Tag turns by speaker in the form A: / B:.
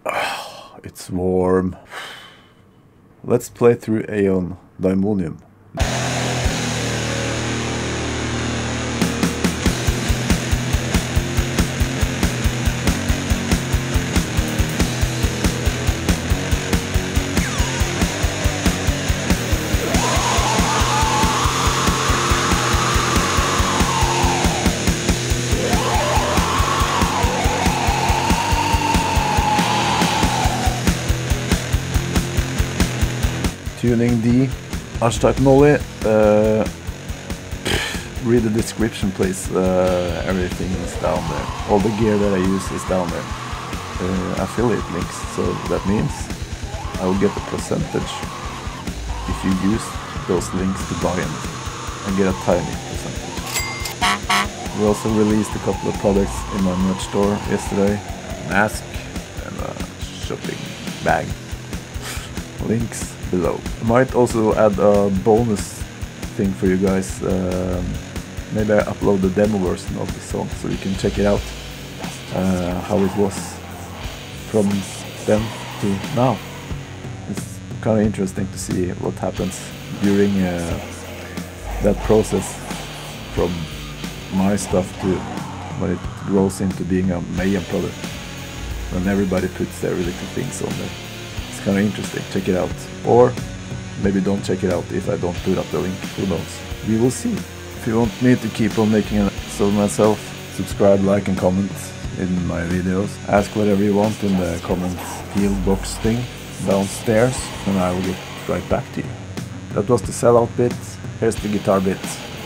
A: It's warm. Let's play through Aeon Daimonium. Tuning D, Archetype Nolly. Read the description, please. Everything is down there. All the gear that I use is down there. Affiliate links, so that means I will get a percentage if you use those links to buy them. I get a tiny percentage. We also released a couple of products in my merch store yesterday. A mask and a shopping bag. Links below. I might also add a bonus thing for you guys. Maybe I upload the demo version of the song so you can check it out, how it was from then to now. It's kind of interesting to see what happens during that process from my stuff to when it grows into being a Mayhem product, when everybody puts their little things on there. It's kind of interesting. Check it out. Or maybe don't check it out if I don't put up the link. Who knows? We will see. If you want me to keep on making an episode of myself, subscribe, like and comment in my videos. Ask whatever you want in the comments field box thing downstairs and I will get right back to you. That was the sellout bit. Here's the guitar bit.